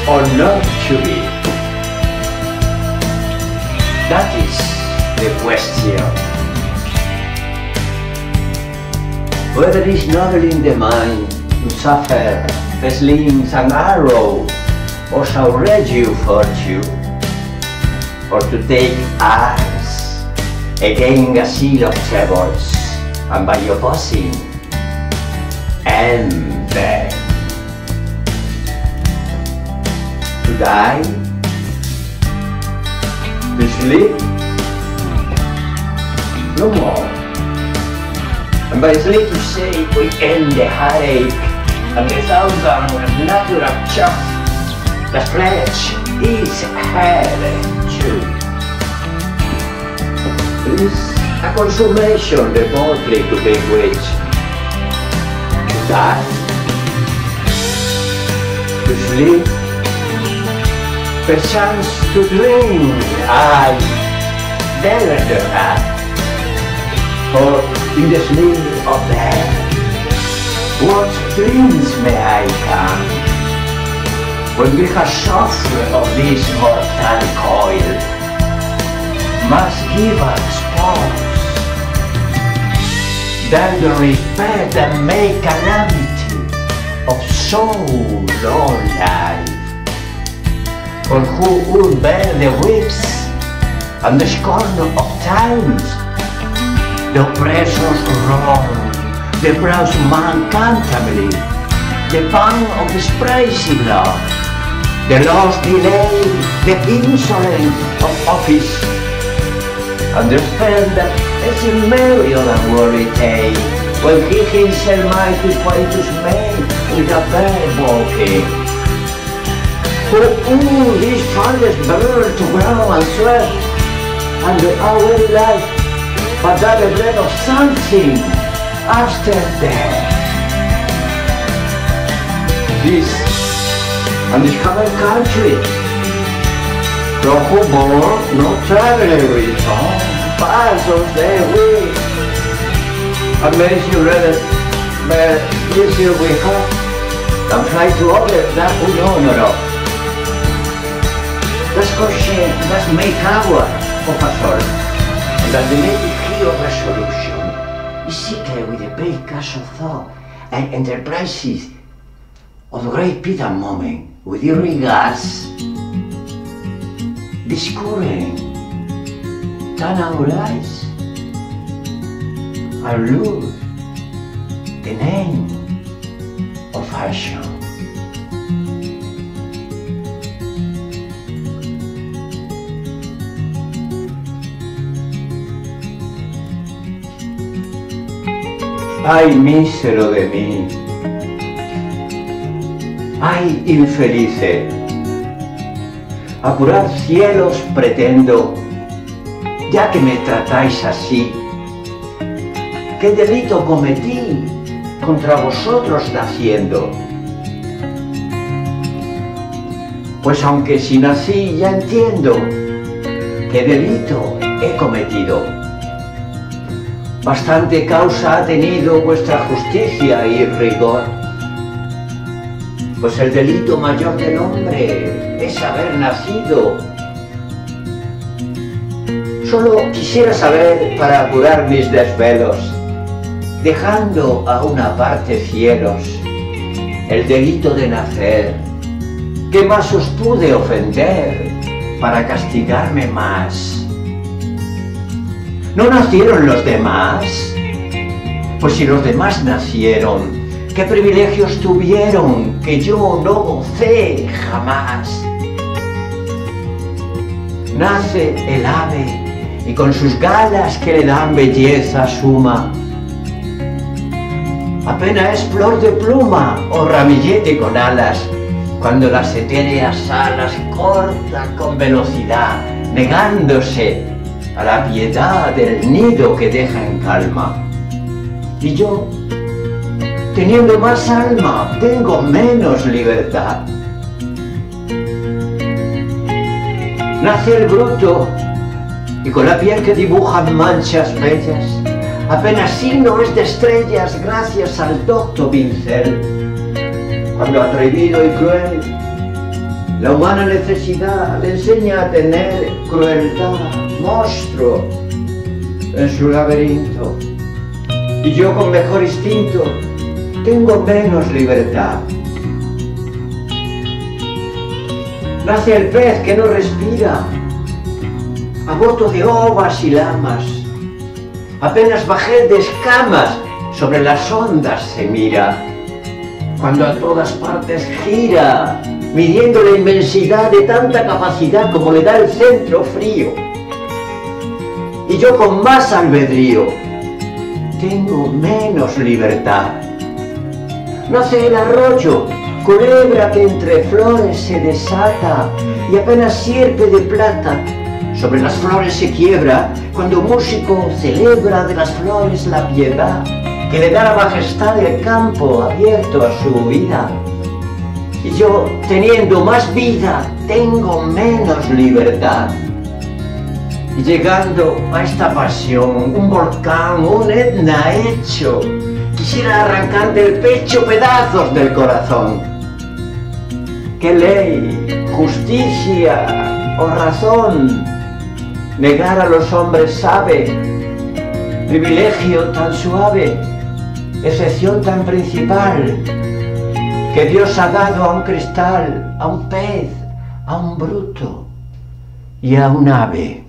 or not to be? That is the question. Whether it's nobling the mind to suffer the slings and arrow, or outrage you fortune, or to take arms against a sea of troubles, and by opposing, end them. To die, to sleep, no more. And by sleep to say we end the heartache and the thousand natural shock. The flesh is heaven too. It is a consummation remotely to be which to die, to sleep, perchance to dream, I never the night, for in the sleep of death, what dreams may I come, when we have suffered of this mortal coil, must give us pause, then the respect and make calamity of so long life. For who would bear the whips and the scorn of times, the oppressor's wrong, the proud man cantably, the pang of despising love, the lost delay, the insolence of office, understand that as in Mary on a worry tale, when he himself might be quietus made with a very walking. For all these fathers burn to ground and sweat, and the hour life, but that the breath of something after death. This and this common country, from who born no traveler return, pass of their way. Amazing rather, but easier we have than fly to others that we know not of. Let's go share, let's make our of us all, and that the native key of resolution is seeker with the big cash of thought and enterprises of the great Peter moment with your regards discovering turn our eyes and lose the name of fashion. Ay, mísero de mí, ay, infelice, apurar cielos pretendo, ya que me tratáis así. ¿Qué delito cometí contra vosotros naciendo? Pues aunque si nací ya entiendo qué delito he cometido. Bastante causa ha tenido vuestra justicia y rigor, pues el delito mayor del hombre es haber nacido. Solo quisiera saber para curar mis desvelos, dejando a una parte cielos, el delito de nacer. ¿Qué más os pude ofender para castigarme más? ¿No nacieron los demás? Pues si los demás nacieron, ¿qué privilegios tuvieron que yo no gocé jamás? Nace el ave y con sus galas que le dan belleza suma, apenas es flor de pluma o ramillete con alas, cuando las etéreas alas corta con velocidad, negándose a la piedad del nido que deja en calma. Y yo, teniendo más alma, tengo menos libertad. Nace el bruto y con la piel que dibujan manchas bellas, apenas signo es de estrellas gracias al docto pincel, cuando atrevido y cruel La humana necesidad le enseña a tener crueldad, monstruo en su laberinto. Y yo con mejor instinto tengo menos libertad. Nace el pez que no respira, aborto de ovas y lamas. Apenas bajé de escamas, sobre las ondas se mira, cuando a todas partes gira, midiendo la inmensidad de tanta capacidad como le da el centro frío. Y yo con más albedrío tengo menos libertad. Nace el arroyo, culebra que entre flores se desata y apenas sierpe de plata sobre las flores se quiebra cuando un músico celebra de las flores la piedad que le da la majestad del campo abierto a su vida. Y yo, teniendo más vida, tengo menos libertad. Y llegando a esta pasión, un volcán, un Etna hecho, quisiera arrancar del pecho pedazos del corazón. ¿Qué ley, justicia o razón negar a los hombres sabe? Privilegio tan suave, excepción tan principal, que Dios ha dado a un cristal, a un pez, a un bruto y a un ave.